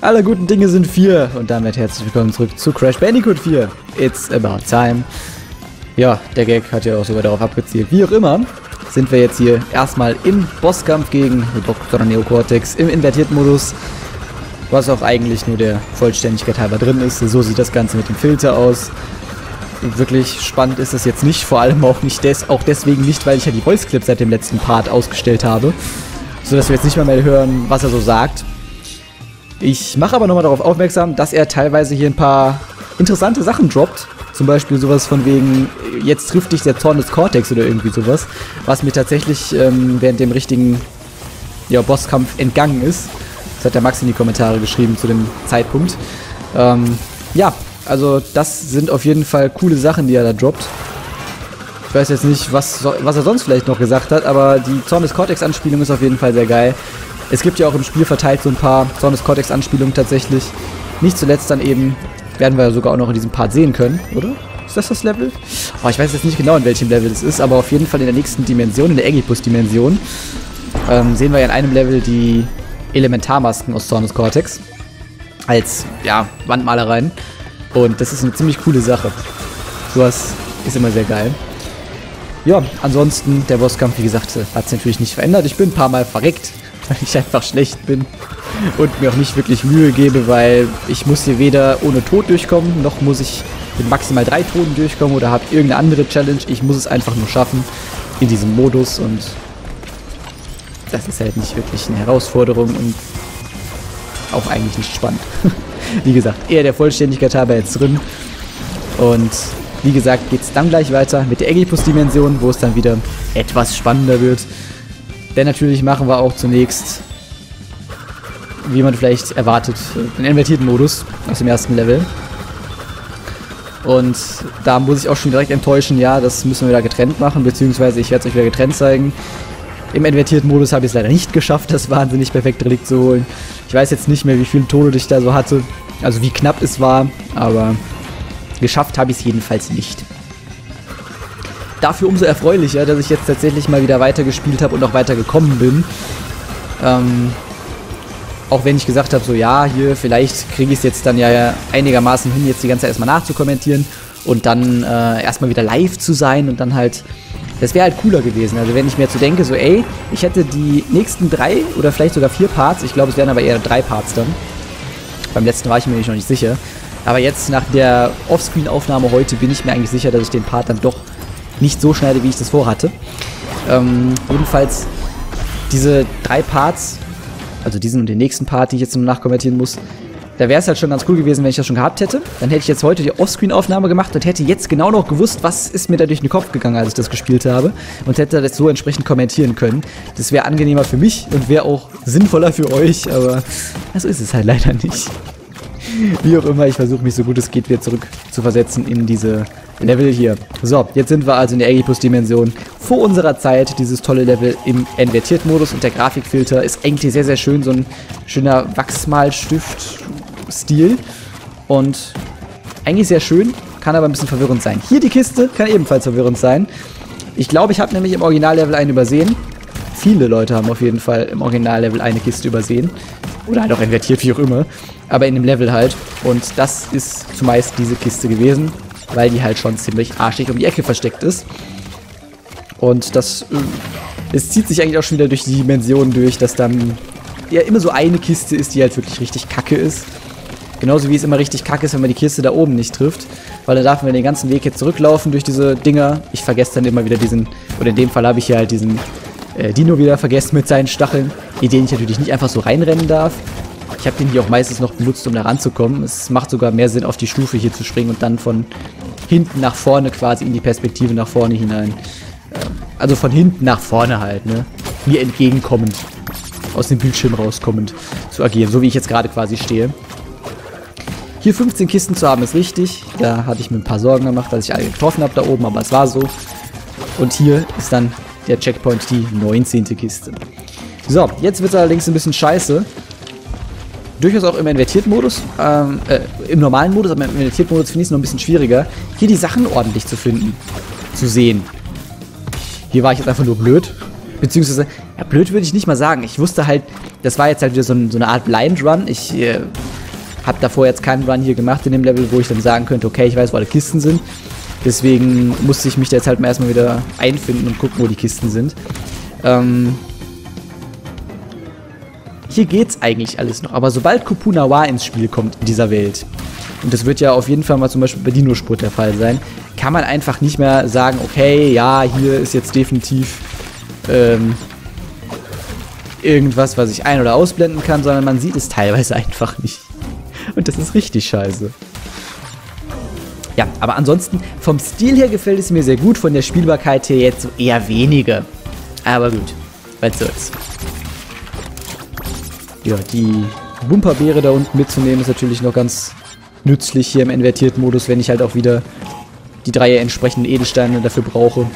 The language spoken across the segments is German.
Alle guten Dinge sind 4 und damit herzlich willkommen zurück zu Crash Bandicoot 4. It's about time. Ja, der Gag hat ja auch sogar darauf abgezielt. Wie auch immer, sind wir jetzt hier erstmal im Bosskampf gegen Dr. Neocortex im invertierten Modus. Was auch eigentlich nur der Vollständigkeit halber drin ist. So sieht das Ganze mit dem Filter aus. Wirklich spannend ist es jetzt nicht, vor allem auch nicht deswegen nicht, weil ich ja die Voice Clips seit dem letzten Part ausgestellt habe. Sodass wir jetzt nicht mehr hören, was er so sagt. Ich mache aber nochmal darauf aufmerksam, dass er teilweise hier ein paar interessante Sachen droppt. Zum Beispiel sowas von wegen, jetzt trifft dich der Zorn des Cortex oder irgendwie sowas. Was mir tatsächlich während dem richtigen Bosskampf entgangen ist. Das hat der Max in die Kommentare geschrieben zu dem Zeitpunkt. Ja, also das sind auf jeden Fall coole Sachen, die er da droppt. Ich weiß jetzt nicht, was er sonst vielleicht noch gesagt hat, aber die Zorn des Cortex-Anspielung ist auf jeden Fall sehr geil. Es gibt ja auch im Spiel verteilt so ein paar Zorn des Cortex-Anspielungen tatsächlich. Nicht zuletzt dann eben, werden wir ja sogar auch noch in diesem Part sehen können, oder? Ist das Level? Oh, ich weiß jetzt nicht genau, in welchem Level es ist, aber auf jeden Fall in der nächsten Dimension, in der Ägipus-Dimension, sehen wir ja in einem Level die Elementarmasken aus Zorn des Cortex. Als, ja, Wandmalereien. Und das ist eine ziemlich coole Sache. Sowas ist immer sehr geil. Ja, ansonsten, der Bosskampf, wie gesagt, hat sich natürlich nicht verändert. Ich bin ein paar Mal verreckt, weil ich einfach schlecht bin und mir auch nicht wirklich Mühe gebe, weil ich muss hier weder ohne Tod durchkommen, noch muss ich mit maximal 3 Toten durchkommen oder habe irgendeine andere Challenge. Ich muss es einfach nur schaffen in diesem Modus und das ist halt nicht wirklich eine Herausforderung und auch eigentlich nicht spannend. Wie gesagt, eher der Vollständigkeit halber jetzt drin und wie gesagt, geht es dann gleich weiter mit der Ägipus-Dimension, wo es dann wieder etwas spannender wird. Denn natürlich machen wir auch zunächst, wie man vielleicht erwartet, den invertierten Modus aus dem ersten Level. Und da muss ich auch schon direkt enttäuschen, ja, das müssen wir wieder getrennt machen, beziehungsweise ich werde es euch wieder getrennt zeigen. Im invertierten Modus habe ich es leider nicht geschafft, das wahnsinnig perfekte Relikt zu holen. Ich weiß jetzt nicht mehr, wie viele Tode ich da so hatte, also wie knapp es war, aber geschafft habe ich es jedenfalls nicht. Dafür umso erfreulicher, dass ich jetzt tatsächlich mal wieder weitergespielt habe und auch weitergekommen bin. Auch wenn ich gesagt habe, so ja, hier, vielleicht kriege ich es jetzt dann ja einigermaßen hin, jetzt die ganze Zeit erstmal nachzukommentieren und dann erstmal wieder live zu sein und dann halt, das wäre halt cooler gewesen. Also wenn ich mir jetzt so denke, so ey, ich hätte die nächsten 3 oder vielleicht sogar 4 Parts, ich glaube es wären aber eher 3 Parts dann. Beim letzten war ich mir nämlich noch nicht sicher. Aber jetzt nach der Offscreen-Aufnahme heute bin ich mir eigentlich sicher, dass ich den Part dann doch nicht so schneide, wie ich das vorhatte. Jedenfalls diese 3 Parts, also diesen und den nächsten Part, den ich jetzt noch nachkommentieren muss, da wäre es halt schon ganz cool gewesen, wenn ich das schon gehabt hätte. Dann hätte ich jetzt heute die Offscreen-Aufnahme gemacht und hätte jetzt genau noch gewusst, was ist mir da durch den Kopf gegangen, als ich das gespielt habe. Und hätte das so entsprechend kommentieren können. Das wäre angenehmer für mich und wäre auch sinnvoller für euch, aber so ist es halt leider nicht. Wie auch immer, ich versuche mich so gut es geht wieder zurück zu versetzen in diese Level hier. So, jetzt sind wir also in der Ägipus-Dimension. Vor unserer Zeit dieses tolle Level im Invertiert-Modus und der Grafikfilter ist eigentlich sehr, sehr schön. So ein schöner Wachsmalstift-Stil. Und eigentlich sehr schön, kann aber ein bisschen verwirrend sein. Hier die Kiste kann ebenfalls verwirrend sein. Ich glaube, ich habe nämlich im Originallevel einen übersehen. Viele Leute haben auf jeden Fall im Originallevel eine Kiste übersehen. Oder halt auch invertiert, wie auch immer. Aber in dem Level halt. Und das ist zumeist diese Kiste gewesen, weil die halt schon ziemlich arschig um die Ecke versteckt ist. Und das es zieht sich eigentlich auch schon wieder durch die Dimensionen durch, dass dann ja immer so eine Kiste ist, die halt wirklich richtig kacke ist. Genauso wie es immer richtig kacke ist, wenn man die Kiste da oben nicht trifft. Weil dann darf man den ganzen Weg jetzt zurücklaufen durch diese Dinger. Ich vergesse dann immer wieder diesen, oder in dem Fall habe ich hier halt diesen Dino wieder vergessen mit seinen Stacheln, in den ich natürlich nicht einfach so reinrennen darf. Ich habe den hier auch meistens noch benutzt, um da ranzukommen. Es macht sogar mehr Sinn, auf die Stufe hier zu springen und dann von hinten nach vorne quasi in die Perspektive nach vorne hinein. Also von hinten nach vorne halt, ne? Mir entgegenkommend, aus dem Bildschirm rauskommend zu agieren, so wie ich jetzt gerade quasi stehe. Hier 15 Kisten zu haben ist richtig. Da hatte ich mir ein paar Sorgen gemacht, dass ich alle getroffen habe da oben, aber es war so. Und hier ist dann der Checkpoint, die 19. Kiste. So, jetzt wird es allerdings ein bisschen scheiße. Durchaus auch im invertierten Modus, im normalen Modus, aber im invertierten Modus finde ich es noch ein bisschen schwieriger, hier die Sachen ordentlich zu finden, zu sehen. Hier war ich jetzt einfach nur blöd, beziehungsweise, ja, blöd würde ich nicht mal sagen. Ich wusste halt, das war jetzt halt wieder so eine Art Blind Run. Ich habe davor jetzt keinen Run hier gemacht in dem Level, wo ich dann sagen könnte, okay, ich weiß, wo alle Kisten sind. Deswegen musste ich mich da jetzt halt mal erstmal wieder einfinden und gucken, wo die Kisten sind. Hier geht's eigentlich alles noch, aber sobald Kupu Nawar ins Spiel kommt in dieser Welt, und das wird ja auf jeden Fall mal zum Beispiel bei Dino-Spurt der Fall sein, kann man einfach nicht mehr sagen, okay, ja, hier ist jetzt definitiv irgendwas, was ich ein- oder ausblenden kann, sondern man sieht es teilweise einfach nicht. Und das ist richtig scheiße. Ja, aber ansonsten, vom Stil her gefällt es mir sehr gut, von der Spielbarkeit her jetzt so eher weniger. Aber gut, was soll's. Ja, die Bumperbeere da unten mitzunehmen ist natürlich noch ganz nützlich hier im invertierten Modus, wenn ich halt auch wieder die 3 entsprechenden Edelsteine dafür brauche.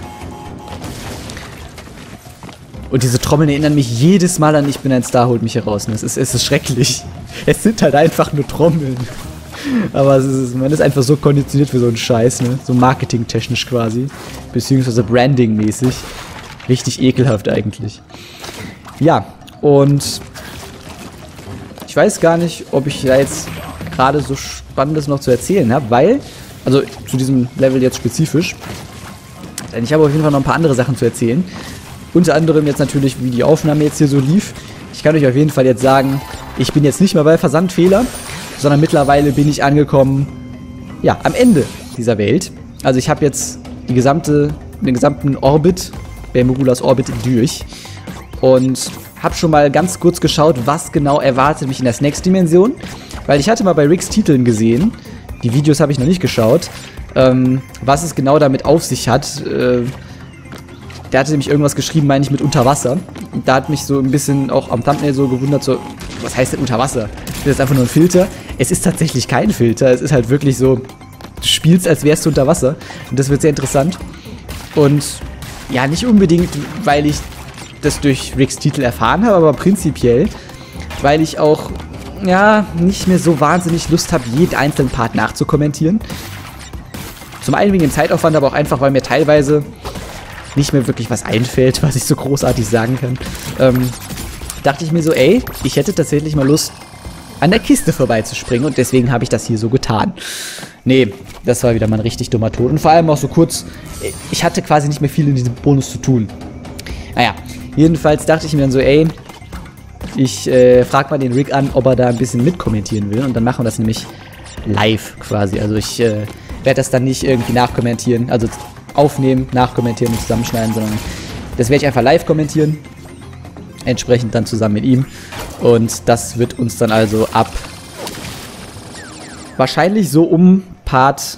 Und diese Trommeln erinnern mich jedes Mal an Ich bin ein Star, holt mich heraus. Es ist schrecklich. Es sind halt einfach nur Trommeln. Aber man ist einfach so konditioniert für so einen Scheiß, ne? So marketingtechnisch quasi. Beziehungsweise brandingmäßig. Richtig ekelhaft eigentlich. Ja, und ich weiß gar nicht, ob ich da jetzt gerade so Spannendes noch zu erzählen habe, weil, also zu diesem Level jetzt spezifisch, denn ich habe auf jeden Fall noch ein paar andere Sachen zu erzählen. Unter anderem jetzt natürlich, wie die Aufnahme jetzt hier so lief. Ich kann euch auf jeden Fall jetzt sagen, ich bin jetzt nicht mehr bei Versandfehler, sondern mittlerweile bin ich angekommen, ja, am Ende dieser Welt. Also ich habe jetzt den gesamten Orbit, Bermugulas Orbit durch und habe schon mal ganz kurz geschaut, was genau erwartet mich in der Snacks-Dimension, weil ich hatte mal bei Ricks Titeln gesehen, die Videos habe ich noch nicht geschaut, was es genau damit auf sich hat. Der hatte nämlich irgendwas geschrieben, meine ich, mit Unterwasser. Und da hat mich so ein bisschen auch am Thumbnail so gewundert, so, was heißt denn Unterwasser? Ist das einfach nur ein Filter? Es ist tatsächlich kein Filter, es ist halt wirklich so, du spielst, als wärst du unter Wasser. Und das wird sehr interessant. Und ja, nicht unbedingt, weil ich das durch Ricks Titel erfahren habe, aber prinzipiell, weil ich auch, ja, nicht mehr so wahnsinnig Lust habe, jeden einzelnen Part nachzukommentieren. Zum einen wegen dem Zeitaufwand, aber auch einfach, weil mir teilweise nicht mehr wirklich was einfällt, was ich so großartig sagen kann. Dachte ich mir so, ey, ich hätte tatsächlich mal Lust, an der Kiste vorbeizuspringen und deswegen habe ich das hier so getan. Nee, das war wieder mal ein richtig dummer Tod und vor allem auch so kurz, ich hatte quasi nicht mehr viel in diesem Bonus zu tun. Naja, jedenfalls dachte ich mir dann so, ey, ich frage mal den Rick an, ob er da ein bisschen mitkommentieren will und dann machen wir das nämlich live quasi. Also ich werde das dann nicht irgendwie nachkommentieren, also aufnehmen, nachkommentieren und zusammenschneiden, sondern das werde ich einfach live kommentieren. Entsprechend dann zusammen mit ihm. Und das wird uns dann also ab wahrscheinlich so um Part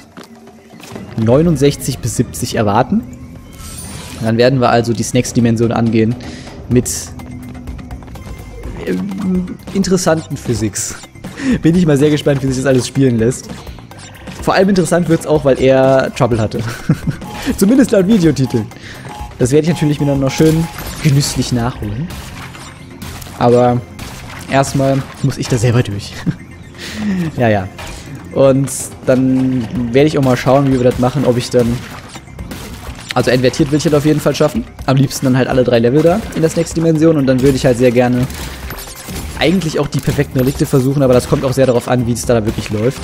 69 bis 70 erwarten. Und dann werden wir also die Snacks-Dimension angehen mit interessanten Physics. Bin ich mal sehr gespannt, wie sich das alles spielen lässt. Vor allem interessant wird es auch, weil er Trouble hatte. Zumindest laut Videotiteln. Das werde ich natürlich mir dann noch schön genüsslich nachholen. Aber erstmal muss ich da selber durch. Ja. Und dann werde ich auch mal schauen, wie wir das machen, ob ich dann... Also invertiert will ich halt auf jeden Fall schaffen. Am liebsten dann halt alle 3 Level da in der Snacks-Dimension. Und dann würde ich halt sehr gerne eigentlich auch die perfekten Relikte versuchen, aber das kommt auch sehr darauf an, wie es da wirklich läuft.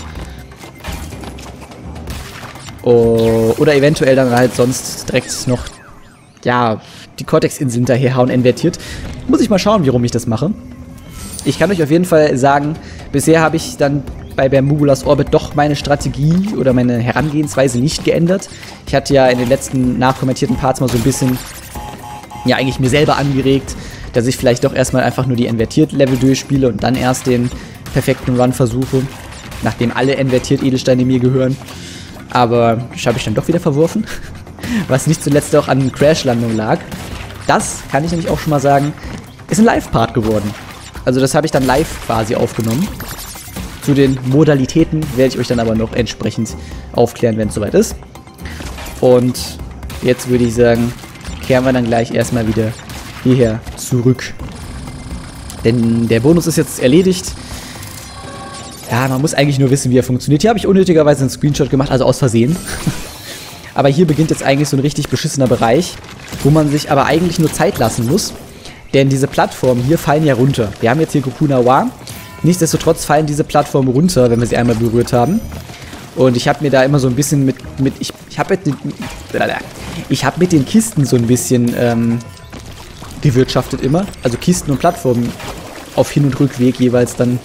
Oder eventuell dann halt sonst direkt noch, ja, die Cortex-Inseln daherhauen, invertiert. Muss ich mal schauen, wie rum ich das mache. Ich kann euch auf jeden Fall sagen, bisher habe ich dann bei Bermugulas Orbit doch meine Strategie oder meine Herangehensweise nicht geändert. Ich hatte ja in den letzten nachkommentierten Parts mal so ein bisschen, ja, eigentlich mir selber angeregt, dass ich vielleicht doch erstmal einfach nur die Invertiert-Level durchspiele und dann erst den perfekten Run versuche, nachdem alle Invertiert-Edelsteine mir gehören. Aber das habe ich dann doch wieder verworfen, was nicht zuletzt auch an Crash-Landung lag. Das, kann ich nämlich auch schon mal sagen, ist ein Live-Part geworden. Also das habe ich dann live quasi aufgenommen. Zu den Modalitäten werde ich euch dann aber noch entsprechend aufklären, wenn es soweit ist. Und jetzt würde ich sagen, kehren wir dann gleich erstmal wieder hierher zurück. Denn der Bonus ist jetzt erledigt. Ja, man muss eigentlich nur wissen, wie er funktioniert. Hier habe ich unnötigerweise einen Screenshot gemacht, also aus Versehen. Aber hier beginnt jetzt eigentlich so ein richtig beschissener Bereich, wo man sich aber eigentlich nur Zeit lassen muss. Denn diese Plattformen hier fallen ja runter. Wir haben jetzt hier Kupu Nawar. Nichtsdestotrotz fallen diese Plattformen runter, wenn wir sie einmal berührt haben. Und ich habe mir da immer so ein bisschen ich habe mit den Kisten so ein bisschen gewirtschaftet immer. Also Kisten und Plattformen auf Hin- und Rückweg jeweils dann,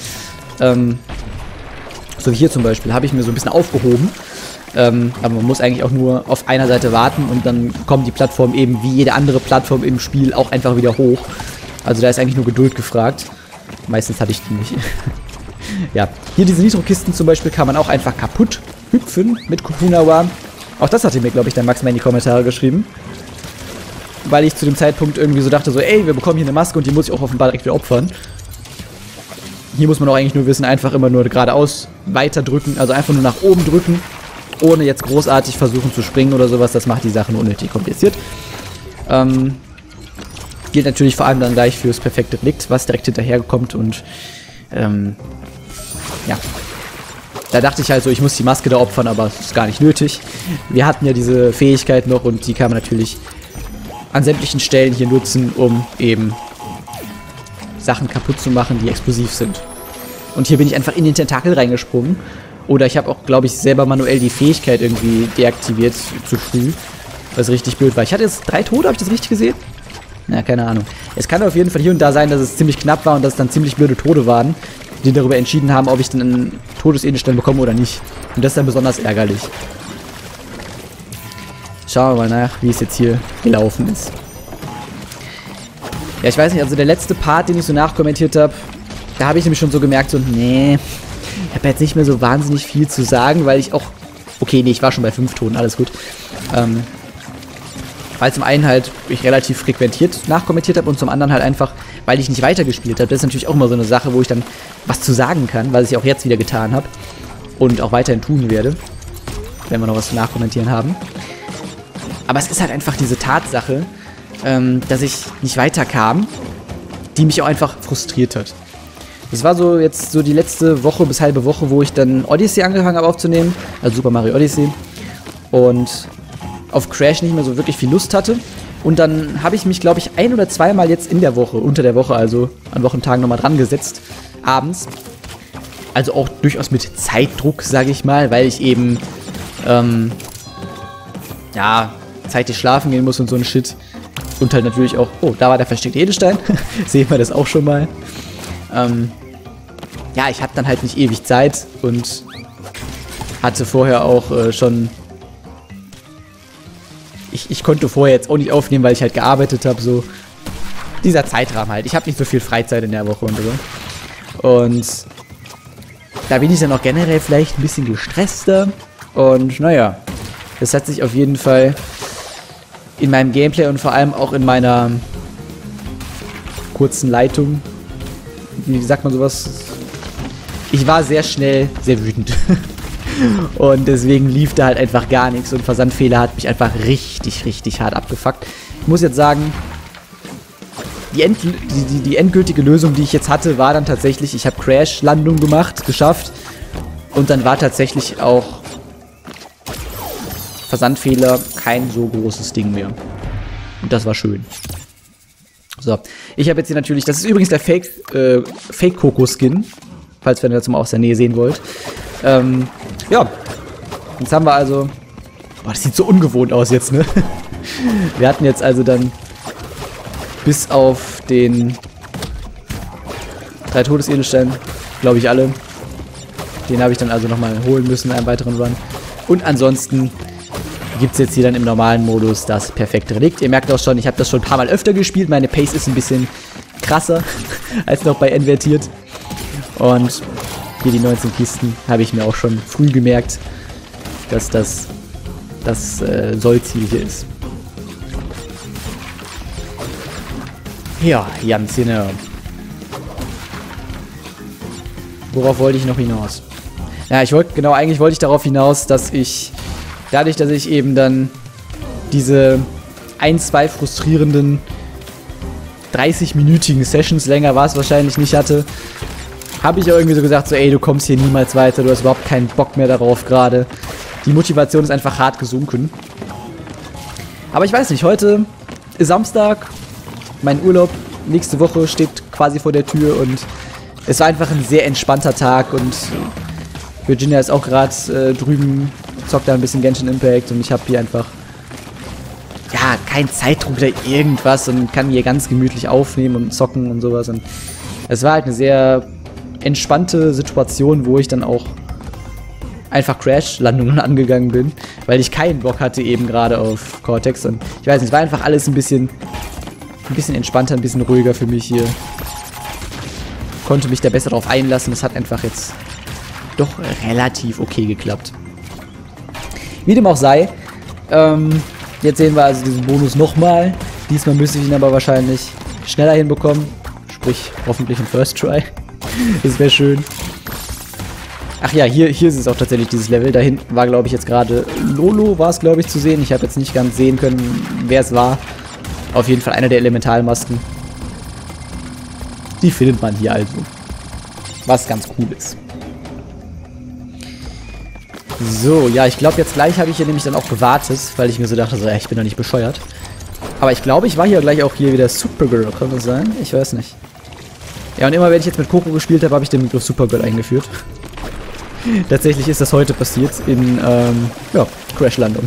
so wie hier zum Beispiel, habe ich mir so ein bisschen aufgehoben. Aber man muss eigentlich auch nur auf einer Seite warten und dann kommen die Plattformen eben wie jede andere Plattform im Spiel auch einfach wieder hoch. Also da ist eigentlich nur Geduld gefragt. Meistens hatte ich die nicht. Ja, hier diese Nitro-Kisten zum Beispiel kann man auch einfach kaputt hüpfen mit Kupunawa. Auch das hatte mir, glaube ich, der Max mal in die Kommentare geschrieben. Weil ich zu dem Zeitpunkt irgendwie so dachte, so, ey, wir bekommen hier eine Maske und die muss ich auch offenbar direkt wieder opfern. Hier muss man auch eigentlich nur wissen, einfach immer nur geradeaus weiter drücken, also einfach nur nach oben drücken, ohne jetzt großartig versuchen zu springen oder sowas. Das macht die Sachen unnötig kompliziert. Gilt natürlich vor allem dann gleich fürs perfekte Relikt, was direkt hinterherkommt und ja. Da dachte ich halt so, ich muss die Maske da opfern, aber es ist gar nicht nötig. Wir hatten ja diese Fähigkeit noch und die kann man natürlich an sämtlichen Stellen hier nutzen, um eben Sachen kaputt zu machen, die explosiv sind. Und hier bin ich einfach in den Tentakel reingesprungen. Oder ich habe auch, glaube ich, selber manuell die Fähigkeit irgendwie deaktiviert zu früh. Was richtig blöd war. Ich hatte jetzt 3 Tode, habe ich das richtig gesehen? Na, keine Ahnung. Es kann auf jeden Fall hier und da sein, dass es ziemlich knapp war und dass es dann ziemlich blöde Tode waren, die darüber entschieden haben, ob ich dann einen Todesedelstein bekomme oder nicht. Und das ist dann besonders ärgerlich. Schauen wir mal nach, wie es jetzt hier gelaufen ist. Ja, ich weiß nicht, also der letzte Part, den ich so nachkommentiert habe, da habe ich nämlich schon so gemerkt, so, nee, ich habe jetzt nicht mehr so wahnsinnig viel zu sagen, weil ich auch, okay, nee, ich war schon bei 5 Toten, alles gut. Weil zum einen halt ich relativ frequentiert nachkommentiert habe und zum anderen halt einfach, weil ich nicht weitergespielt habe. Das ist natürlich auch immer so eine Sache, wo ich dann was zu sagen kann, was ich auch jetzt wieder getan habe und auch weiterhin tun werde, wenn wir noch was zu nachkommentieren haben. Aber es ist halt einfach diese Tatsache, dass ich nicht weiterkam, die mich auch einfach frustriert hat. Das war so jetzt so die letzte Woche bis halbe Woche, wo ich dann Odyssey angefangen habe aufzunehmen, also Super Mario Odyssey, und auf Crash nicht mehr so wirklich viel Lust hatte. Und dann habe ich mich, glaube ich, 1- oder 2-mal jetzt in der Woche, unter der Woche, also an Wochentagen nochmal dran gesetzt, abends. Also auch durchaus mit Zeitdruck, sage ich mal, weil ich eben, ja, zeitig schlafen gehen muss und so ein Shit. Und halt natürlich auch, oh, da war der versteckte Edelstein. Sehen wir das auch schon mal. Ja, ich hatte dann halt nicht ewig Zeit und hatte vorher auch schon... Ich konnte vorher jetzt auch nicht aufnehmen, weil ich halt gearbeitet habe, so. Dieser Zeitrahmen halt. Ich habe nicht so viel Freizeit in der Woche und so. Und da bin ich dann auch generell vielleicht ein bisschen gestresster. Und naja, das hat sich auf jeden Fall in meinem Gameplay und vor allem auch in meiner kurzen Leitung, wie sagt man sowas? Ich war sehr schnell sehr wütend. Und deswegen lief da halt einfach gar nichts und Versandfehler hat mich einfach richtig, richtig hart abgefuckt. Ich muss jetzt sagen, die endgültige Lösung, die ich jetzt hatte, war dann tatsächlich, ich habe Crash-Landung gemacht, geschafft. Und dann war tatsächlich auch Versandfehler kein so großes Ding mehr. Und das war schön. So, ich habe jetzt hier natürlich, das ist übrigens der Fake-Coco-Skin, falls ihr das mal aus der Nähe sehen wollt. Ja, jetzt haben wir also... Boah, das sieht so ungewohnt aus jetzt, ne? Wir hatten jetzt also dann bis auf den 3 Todesedelstein, glaube ich alle. Den habe ich dann also nochmal holen müssen in einem weiteren Run. Und ansonsten gibt es jetzt hier dann im normalen Modus das perfekte Relikt. Ihr merkt auch schon, ich habe das schon ein paar Mal öfter gespielt. Meine Pace ist ein bisschen krasser als noch bei Invertiert. Und hier die 19 Kisten habe ich mir auch schon früh gemerkt, dass das Sollziel hier ist. Ja, ganz genau. Worauf wollte ich noch hinaus? Ja, eigentlich wollte ich darauf hinaus, dass ich, dadurch, dass ich eben dann diese 1-2 frustrierenden 30-minütigen Sessions, länger war es wahrscheinlich nicht, hatte, habe ich ja irgendwie so gesagt, so ey, du kommst hier niemals weiter, du hast überhaupt keinen Bock mehr darauf gerade. Die Motivation ist einfach hart gesunken. Aber ich weiß nicht, heute ist Samstag, mein Urlaub nächste Woche steht quasi vor der Tür und es war einfach ein sehr entspannter Tag und Virginia ist auch gerade drüben, zockt da ein bisschen Genshin Impact und ich habe hier einfach, ja, kein Zeitdruck oder irgendwas und kann hier ganz gemütlich aufnehmen und zocken und sowas. Und es war halt eine sehr entspannte Situation, wo ich dann auch einfach Crash-Landungen angegangen bin, weil ich keinen Bock hatte eben gerade auf Cortex und ich weiß nicht, es war einfach alles ein bisschen entspannter, ein bisschen ruhiger für mich hier. Konnte mich da besser drauf einlassen, es hat einfach jetzt doch relativ okay geklappt. Wie dem auch sei, jetzt sehen wir also diesen Bonus nochmal. Diesmal müsste ich ihn aber wahrscheinlich schneller hinbekommen, sprich hoffentlich im First Try. Das wäre schön. Ach ja, hier ist es auch tatsächlich dieses Level. Da hinten war, glaube ich, jetzt gerade Lolo, war es, glaube ich, zu sehen. Ich habe jetzt nicht ganz sehen können, wer es war. Auf jeden Fall einer der Elementalmasken. Die findet man hier also. Was ganz cool ist. So, ja, ich glaube, jetzt gleich habe ich hier nämlich dann auch gewartet, weil ich mir so dachte, so, ich bin doch nicht bescheuert. Aber ich glaube, ich war hier gleich auch hier wieder Supergirl, kann das sein? Ich weiß nicht. Ja, und immer wenn ich jetzt mit Coco gespielt habe, habe ich den Begriff Supergirl eingeführt. Tatsächlich ist das heute passiert in, ja, Crash-Landung.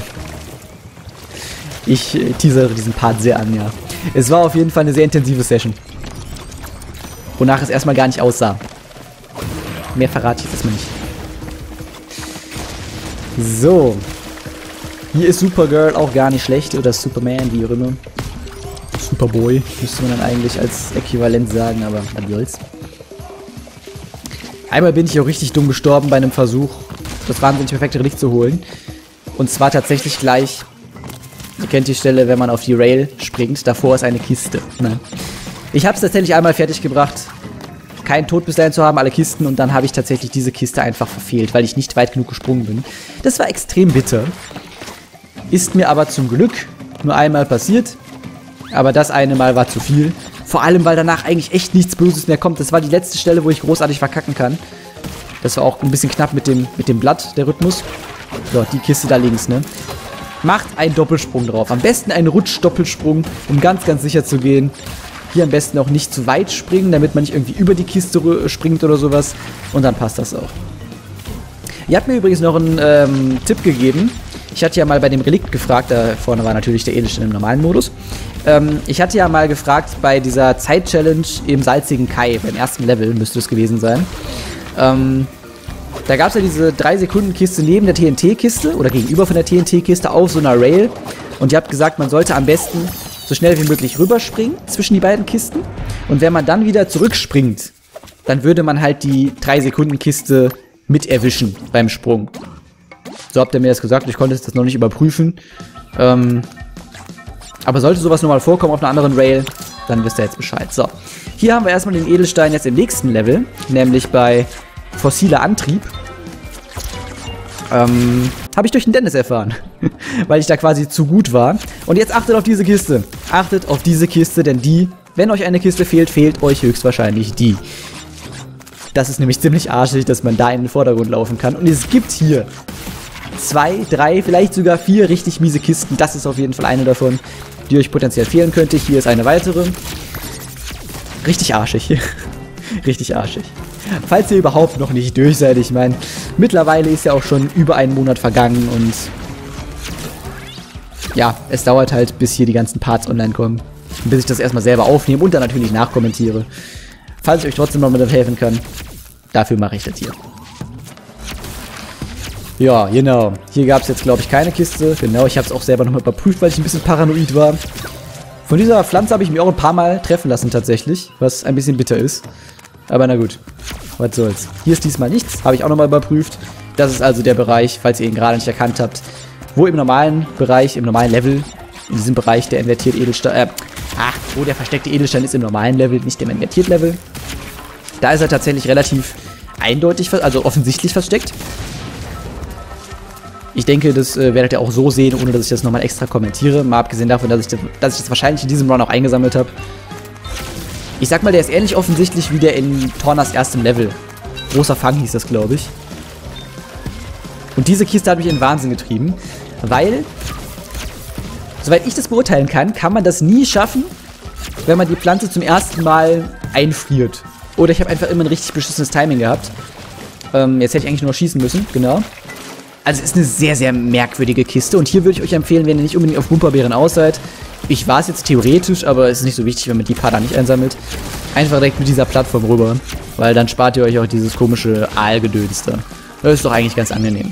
Ich teasere diesen Part sehr an, ja. Es war auf jeden Fall eine sehr intensive Session. Wonach es erstmal gar nicht aussah. Mehr verrate ich jetzt erstmal nicht. So. Hier ist Supergirl auch gar nicht schlecht. Oder Superman, wie auch immer. Superboy müsste man dann eigentlich als Äquivalent sagen, aber was soll's. Einmal bin ich auch richtig dumm gestorben bei einem Versuch, das wahnsinnig perfekte Relikt zu holen. Und zwar tatsächlich gleich, ihr kennt die Stelle, wenn man auf die Rail springt, davor ist eine Kiste. Ne? Ich habe es tatsächlich einmal fertig gebracht, keinen Tod bis dahin zu haben, alle Kisten, und dann habe ich tatsächlich diese Kiste einfach verfehlt, weil ich nicht weit genug gesprungen bin. Das war extrem bitter. Ist mir aber zum Glück nur einmal passiert, aber das eine Mal war zu viel. Vor allem, weil danach eigentlich echt nichts Böses mehr kommt. Das war die letzte Stelle, wo ich großartig verkacken kann. Das war auch ein bisschen knapp mit dem Blatt, der Rhythmus. So, die Kiste da links, ne? Macht einen Doppelsprung drauf. Am besten einen Rutsch-Doppelsprung, um ganz, ganz sicher zu gehen. Hier am besten auch nicht zu weit springen, damit man nicht irgendwie über die Kiste springt oder sowas. Und dann passt das auch. Ihr habt mir übrigens noch einen Tipp gegeben. Ich hatte ja mal bei dem Relikt gefragt, da vorne war natürlich der Edelstein im normalen Modus. Ich hatte ja mal gefragt bei dieser Zeit-Challenge im salzigen Kai, beim ersten Level müsste es gewesen sein. Da gab es ja diese 3-Sekunden-Kiste neben der TNT-Kiste oder gegenüber von der TNT-Kiste auf so einer Rail. Und ihr habt gesagt, man sollte am besten so schnell wie möglich rüberspringen zwischen die beiden Kisten. Und wenn man dann wieder zurückspringt, dann würde man halt die 3-Sekunden-Kiste mit erwischen beim Sprung. So habt ihr mir das gesagt, ich konnte das noch nicht überprüfen. Aber sollte sowas nochmal vorkommen auf einer anderen Rail, dann wisst ihr jetzt Bescheid. So, hier haben wir erstmal den Edelstein jetzt im nächsten Level, nämlich bei fossiler Antrieb. Habe ich durch den Dennis erfahren, weil ich da quasi zu gut war. Und jetzt achtet auf diese Kiste. Achtet auf diese Kiste, denn die, wenn euch eine Kiste fehlt, fehlt euch höchstwahrscheinlich die. Das ist nämlich ziemlich arschig, dass man da in den Vordergrund laufen kann. Und es gibt hier 2, 3, vielleicht sogar 4 richtig miese Kisten. Das ist auf jeden Fall eine davon, die euch potenziell fehlen könnte. Hier ist eine weitere. Richtig arschig. Richtig arschig. Falls ihr überhaupt noch nicht durch seid, ich meine, mittlerweile ist ja auch schon über einen Monat vergangen und ja, es dauert halt, bis hier die ganzen Parts online kommen. Und bis ich das erstmal selber aufnehme und dann natürlich nachkommentiere. Falls ich euch trotzdem noch mit helfen kann, dafür mache ich das hier. Ja, genau. Hier gab es jetzt, glaube ich, keine Kiste. Genau, ich habe es auch selber nochmal überprüft, weil ich ein bisschen paranoid war. Von dieser Pflanze habe ich mich auch ein paar Mal treffen lassen tatsächlich, was ein bisschen bitter ist. Aber na gut, was soll's. Hier ist diesmal nichts, habe ich auch nochmal überprüft. Das ist also der Bereich, falls ihr ihn gerade nicht erkannt habt, wo im normalen Bereich, im normalen Level, in diesem Bereich der invertierte Edelstein, wo der versteckte Edelstein ist im normalen Level, nicht im invertiert Level. Da ist er tatsächlich relativ eindeutig, also offensichtlich versteckt. Ich denke, das werdet ihr auch so sehen, ohne dass ich das nochmal extra kommentiere. Mal abgesehen davon, dass ich das wahrscheinlich in diesem Run auch eingesammelt habe. Ich sag mal, der ist ähnlich offensichtlich wie der in Tornas erstem Level. Großer Fang hieß das, glaube ich. Und diese Kiste hat mich in den Wahnsinn getrieben, weil, soweit ich das beurteilen kann, kann man das nie schaffen, wenn man die Pflanze zum ersten Mal einfriert. Oder ich habe einfach immer ein richtig beschissenes Timing gehabt. Jetzt hätte ich eigentlich nur noch schießen müssen, genau. Also es ist eine sehr, sehr merkwürdige Kiste. Und hier würde ich euch empfehlen, wenn ihr nicht unbedingt auf Bumperbeeren aus seid. Ich war es jetzt theoretisch, aber es ist nicht so wichtig, wenn man die paar da nicht einsammelt. Einfach direkt mit dieser Plattform rüber. Weil dann spart ihr euch auch dieses komische Aalgedöns da. Das ist doch eigentlich ganz angenehm.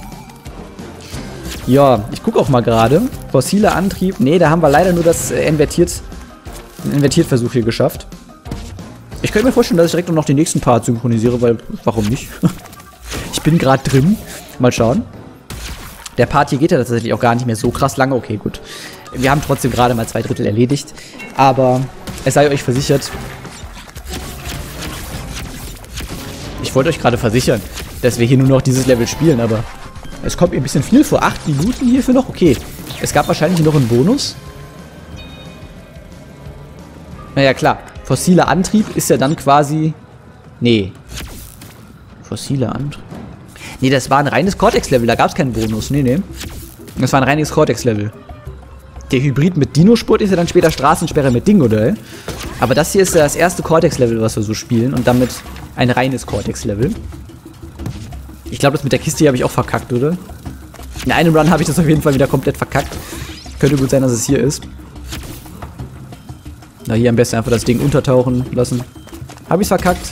Ja, ich gucke auch mal gerade. Fossiler Antrieb. Ne, da haben wir leider nur das den Invertiertversuch hier geschafft. Ich könnte mir vorstellen, dass ich direkt noch den nächsten Part synchronisiere, weil warum nicht? Ich bin gerade drin. Mal schauen. Der Part hier geht ja tatsächlich auch gar nicht mehr so krass lange. Okay, gut. Wir haben trotzdem gerade mal 2/3 erledigt. Aber es sei euch versichert. Ich wollte euch gerade versichern, dass wir hier nur noch dieses Level spielen, aber es kommt mir ein bisschen viel vor. 8 Minuten hierfür noch? Okay. Es gab wahrscheinlich noch einen Bonus. Naja, klar. Fossiler Antrieb ist ja dann quasi... Nee. Fossiler Antrieb? Nee, das war ein reines Cortex-Level. Da gab es keinen Bonus. Nee. Das war ein reines Cortex-Level. Der Hybrid mit Dino-Spurt ist ja dann später Straßensperre mit Dingodile. Aber das hier ist ja das erste Cortex-Level, was wir so spielen. Und damit ein reines Cortex-Level. Ich glaube, das mit der Kiste hier habe ich auch verkackt, oder? In einem Run habe ich das auf jeden Fall wieder komplett verkackt. Könnte gut sein, dass es hier ist. Na, hier am besten einfach das Ding untertauchen lassen. Habe ich es verkackt?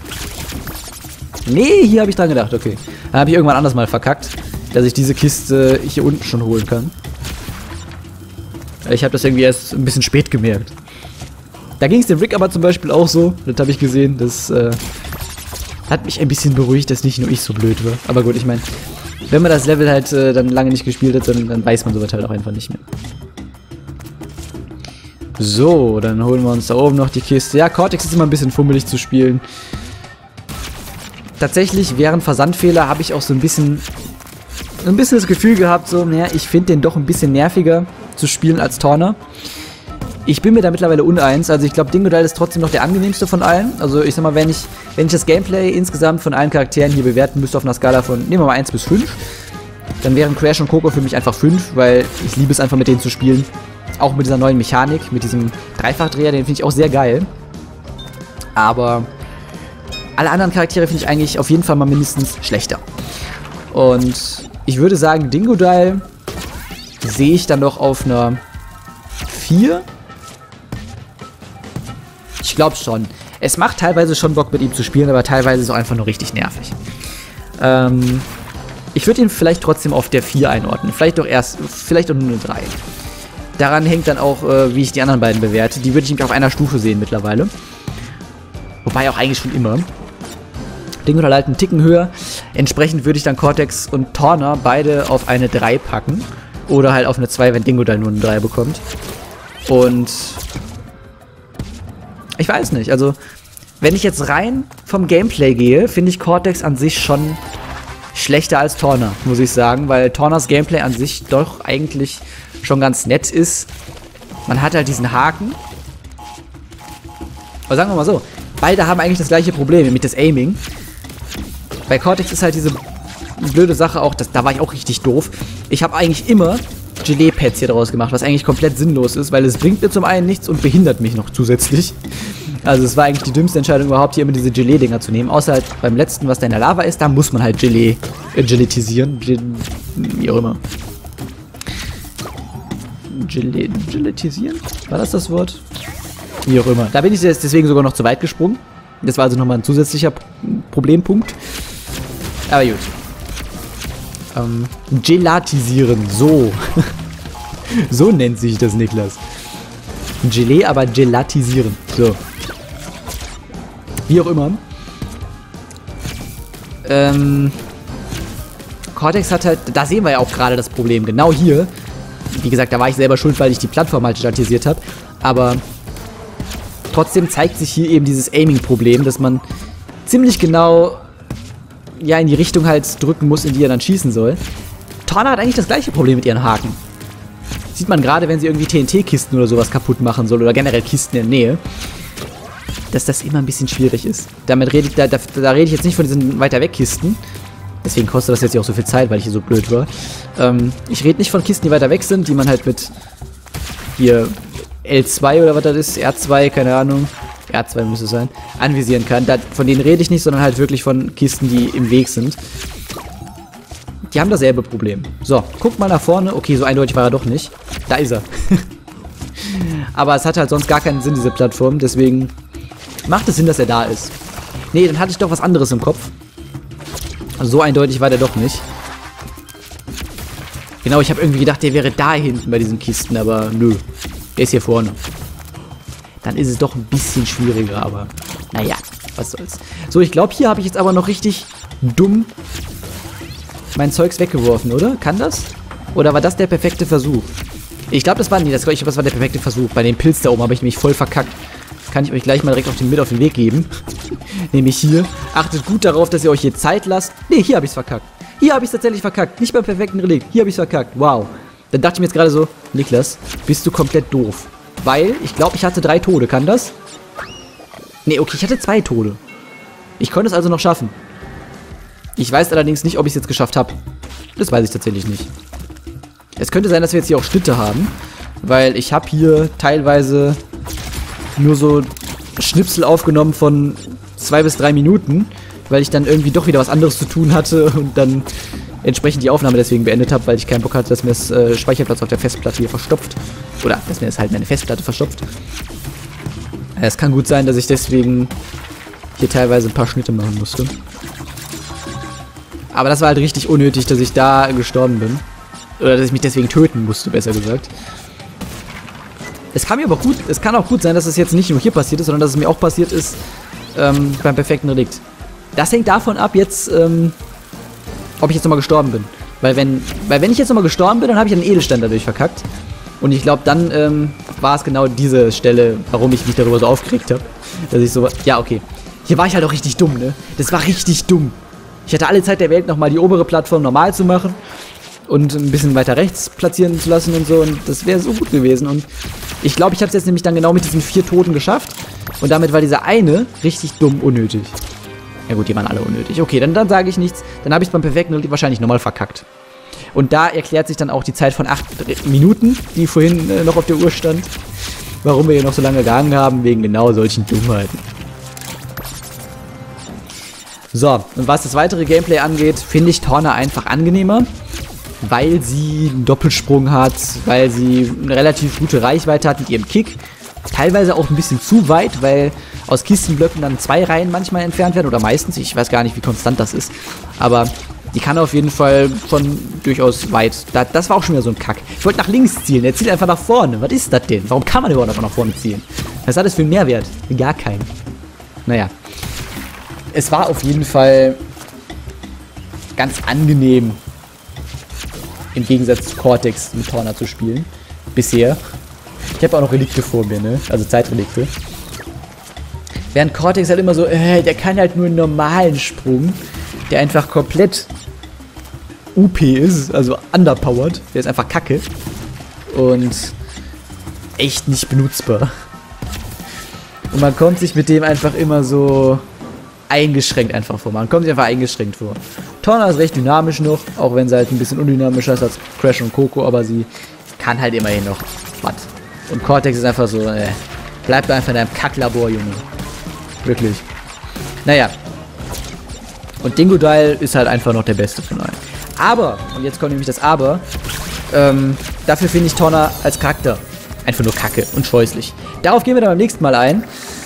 Nee, hier habe ich dran gedacht, okay. Dann habe ich irgendwann anders mal verkackt, dass ich diese Kiste hier unten schon holen kann. Ich habe das irgendwie erst ein bisschen spät gemerkt. Da ging es dem Rick aber zum Beispiel auch so. Das habe ich gesehen. Das hat mich ein bisschen beruhigt, dass nicht nur ich so blöd war. Aber gut, ich meine, wenn man das Level halt dann lange nicht gespielt hat, dann weiß man sowas halt auch einfach nicht mehr. So, dann holen wir uns da oben noch die Kiste. Ja, Cortex ist immer ein bisschen fummelig zu spielen. Tatsächlich, während Versandfehler habe ich auch so ein bisschen das Gefühl gehabt, so, naja, ich finde den doch ein bisschen nerviger zu spielen als Torna. Ich bin mir da mittlerweile uneins. Also ich glaube, Dingodile ist trotzdem noch der angenehmste von allen. Also ich sag mal, wenn ich das Gameplay insgesamt von allen Charakteren hier bewerten müsste auf einer Skala von, nehmen wir mal 1 bis 5, dann wären Crash und Coco für mich einfach 5, weil ich liebe es einfach mit denen zu spielen. Auch mit dieser neuen Mechanik, mit diesem Dreifachdreher, den finde ich auch sehr geil. Aber alle anderen Charaktere finde ich eigentlich auf jeden Fall mal mindestens schlechter. Und ich würde sagen, Dingodile sehe ich dann doch auf einer 4. Ich glaube schon. Es macht teilweise schon Bock mit ihm zu spielen, aber teilweise ist es auch einfach nur richtig nervig. Ich würde ihn vielleicht trotzdem auf der 4 einordnen. Vielleicht auch nur eine 3. Daran hängt dann auch, wie ich die anderen beiden bewerte. Die würde ich nämlich auf einer Stufe sehen mittlerweile. Wobei auch eigentlich schon immer. Dingodile halt einen Ticken höher. Entsprechend würde ich dann Cortex und Torna beide auf eine 3 packen. Oder halt auf eine 2, wenn Dingodile nur eine 3 bekommt. Und ich weiß nicht, also wenn ich jetzt rein vom Gameplay gehe, finde ich Cortex an sich schon schlechter als Torna, muss ich sagen. Weil Tornas Gameplay an sich doch eigentlich schon ganz nett ist. Man hat halt diesen Haken. Aber sagen wir mal so, beide haben eigentlich das gleiche Problem mit das Aiming. Bei Cortex ist halt diese blöde Sache auch, da war ich auch richtig doof. Ich habe eigentlich immer Gelee-Pads hier draus gemacht, was eigentlich komplett sinnlos ist, weil es bringt mir zum einen nichts und behindert mich noch zusätzlich. Also es war eigentlich die dümmste Entscheidung überhaupt, hier immer diese Gelee-Dinger zu nehmen. Außer halt beim letzten, was da in der Lava ist, da muss man halt gelatisieren. Wie auch immer. Gelatisieren? War das das Wort? Wie auch immer. Da bin ich jetzt deswegen sogar noch zu weit gesprungen. Das war also nochmal ein zusätzlicher Problempunkt. Aber gut. Gelatisieren, so. So nennt sich das, Niklas. Gelee, aber gelatisieren. So. Wie auch immer. Cortex hat halt, da sehen wir ja auch gerade das Problem. Genau hier. Wie gesagt, da war ich selber schuld, weil ich die Plattform halt gelatisiert habe. Aber trotzdem zeigt sich hier eben dieses Aiming-Problem, dass man ziemlich genau ja in die Richtung halt drücken muss, in die er dann schießen soll. Torna hat eigentlich das gleiche Problem mit ihren Haken. Sieht man gerade, wenn sie irgendwie TNT-Kisten oder sowas kaputt machen soll oder generell Kisten in der Nähe, dass das immer ein bisschen schwierig ist. Damit rede ich, da rede ich jetzt nicht von diesen weiter weg Kisten. Deswegen kostet das jetzt auch so viel Zeit, weil ich hier so blöd war. Ich rede nicht von Kisten, die weiter weg sind, die man halt mit hier L2 oder was das ist, R2, keine Ahnung, R2 muss es sein, anvisieren kann. Von denen rede ich nicht, sondern halt wirklich von Kisten, die im Weg sind. Die haben dasselbe Problem. So, guckt mal nach vorne. Okay, so eindeutig war er doch nicht. Da ist er. Aber es hat halt sonst gar keinen Sinn, diese Plattform. Deswegen macht es Sinn, dass er da ist. Nee, dann hatte ich doch was anderes im Kopf. So eindeutig war der doch nicht. Genau, ich habe irgendwie gedacht, der wäre da hinten bei diesen Kisten, aber nö. Der ist hier vorne. Dann ist es doch ein bisschen schwieriger, aber naja, was soll's. So, ich glaube, hier habe ich jetzt aber noch richtig dumm mein Zeugs weggeworfen, oder? Kann das? Oder war das der perfekte Versuch? Ich glaube, das war der perfekte Versuch. Bei dem Pilz da oben habe ich nämlich voll verkackt. Kann ich euch gleich mal direkt mit auf den Weg geben. Nämlich hier. Achtet gut darauf, dass ihr euch hier Zeit lasst. Ne, hier habe ich es verkackt. Hier habe ich es tatsächlich verkackt. Nicht beim perfekten Relikt. Hier habe ich es verkackt. Wow. Dann dachte ich mir jetzt gerade so, Niklas, bist du komplett doof. Weil, ich glaube, ich hatte 3 Tode. Kann das? Ne, okay, ich hatte 2 Tode. Ich konnte es also noch schaffen. Ich weiß allerdings nicht, ob ich es jetzt geschafft habe. Das weiß ich tatsächlich nicht. Es könnte sein, dass wir jetzt hier auch Schnitte haben. Weil ich habe hier teilweise nur so Schnipsel aufgenommen von 2 bis 3 Minuten. Weil ich dann irgendwie doch wieder was anderes zu tun hatte und dann entsprechend die Aufnahme deswegen beendet habe, weil ich keinen Bock hatte, dass mir das Speicherplatz auf der Festplatte hier verstopft. Oder dass mir das halt meine Festplatte verstopft. Es kann gut sein, dass ich deswegen hier teilweise ein paar Schnitte machen musste. Aber das war halt richtig unnötig, dass ich da gestorben bin. Oder dass ich mich deswegen töten musste, besser gesagt. Es kann mir aber gut, es kann auch gut sein, dass es jetzt nicht nur hier passiert ist, sondern dass es mir auch passiert ist beim perfekten Relikt. Das hängt davon ab jetzt, ob ich jetzt nochmal gestorben bin. Weil wenn ich jetzt nochmal gestorben bin, dann habe ich einen Edelstein dadurch verkackt. Und ich glaube, dann war es genau diese Stelle, warum ich mich darüber so aufgeregt habe. Dass ich so, ja okay. Hier war ich halt auch richtig dumm, ne? Das war richtig dumm. Ich hatte alle Zeit der Welt, nochmal die obere Plattform normal zu machen. Und ein bisschen weiter rechts platzieren zu lassen und so. Und das wäre so gut gewesen. Und ich glaube, ich habe es jetzt nämlich dann genau mit diesen 4 Toten geschafft. Und damit war dieser eine richtig dumm unnötig. Ja gut, die waren alle unnötig. Okay, dann sage ich nichts. Dann habe ich es beim perfekten Relikt wahrscheinlich nochmal verkackt. Und da erklärt sich dann auch die Zeit von 8 Minuten, die vorhin noch auf der Uhr stand. Warum wir hier noch so lange gehangen haben, wegen genau solchen Dummheiten. So, und was das weitere Gameplay angeht, finde ich Torna einfach angenehmer. Weil sie einen Doppelsprung hat, weil sie eine relativ gute Reichweite hat mit ihrem Kick. Teilweise auch ein bisschen zu weit, weil aus Kistenblöcken dann 2 Reihen manchmal entfernt werden. Oder meistens, ich weiß gar nicht, wie konstant das ist. Aber die kann auf jeden Fall schon durchaus weit. Das war auch schon wieder so ein Kack. Ich wollte nach links zielen, er zielt einfach nach vorne. Was ist das denn? Warum kann man überhaupt einfach nach vorne zielen? Was hat das für einen Mehrwert? Gar keinen. Naja. Es war auf jeden Fall ganz angenehm, im Gegensatz zu Cortex mit Torna zu spielen. Bisher. Ich habe auch noch Relikte vor mir, ne? Also Zeitrelikte. Während Cortex halt immer so, der kann halt nur einen normalen Sprung, der einfach komplett UP ist, also underpowered. Der ist einfach kacke. Und echt nicht benutzbar. Und man kommt sich mit dem einfach immer so eingeschränkt einfach vor. Man kommt sich einfach eingeschränkt vor. Torna ist recht dynamisch noch, auch wenn sie halt ein bisschen undynamischer ist als Crash und Coco, aber sie kann halt immerhin noch was. Und Cortex ist einfach so, bleib da einfach in deinem Kacklabor, Junge. Wirklich. Naja. Und Dingodile ist halt einfach noch der Beste von allen. Aber, und jetzt kommt nämlich das Aber, dafür finde ich Torna als Charakter einfach nur kacke und scheußlich. Darauf gehen wir dann beim nächsten Mal ein.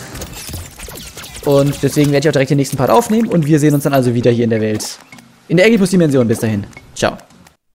Und deswegen werde ich auch direkt den nächsten Part aufnehmen und wir sehen uns dann also wieder hier in der Welt. In der Ägyptus-Dimension. Bis dahin. Ciao.